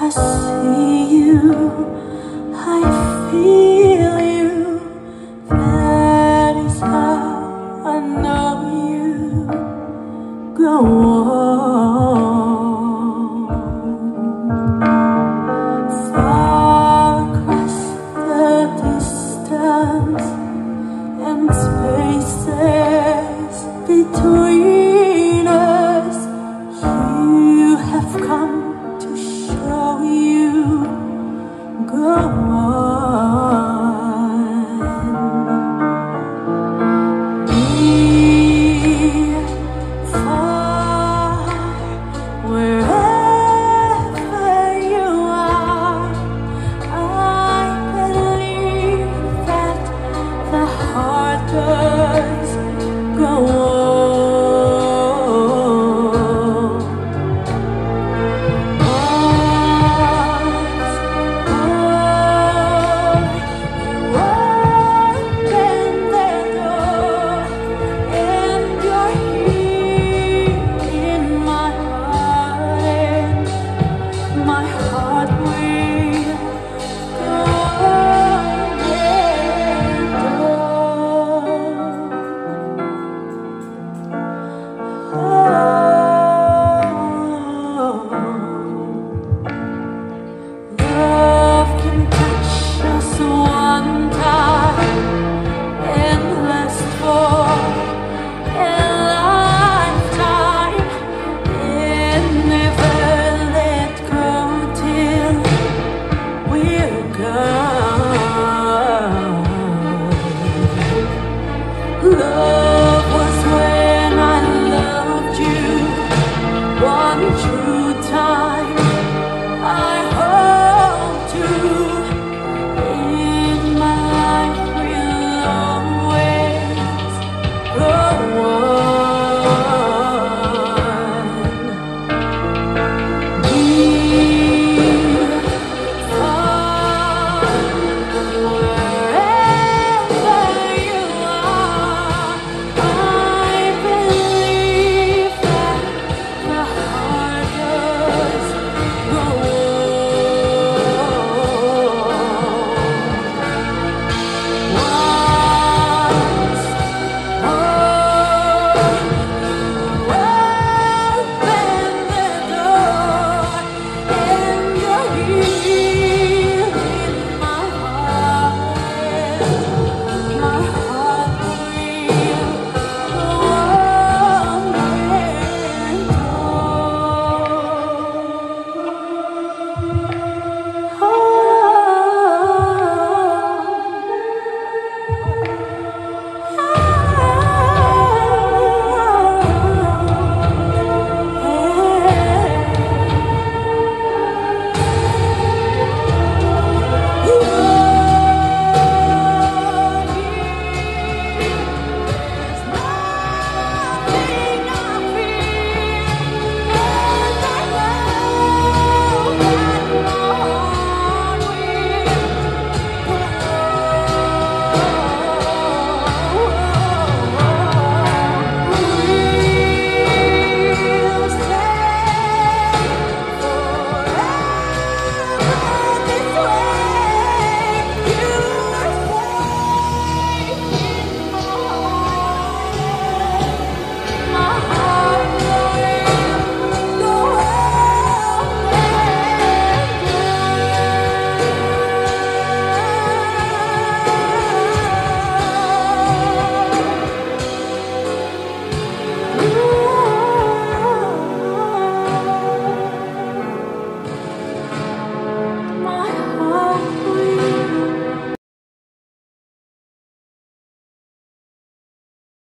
see you, I feel you. That is how I know you. Go on. Far across the distance and spaces between us, you have come to show you. Go on. Near, far, wherever you are, I believe that the heart does go on. My heart will go love can touch us one time and last for a lifetime and never let go till we're gone. Love was when I loved you one true time. I hope to in my life will always go on.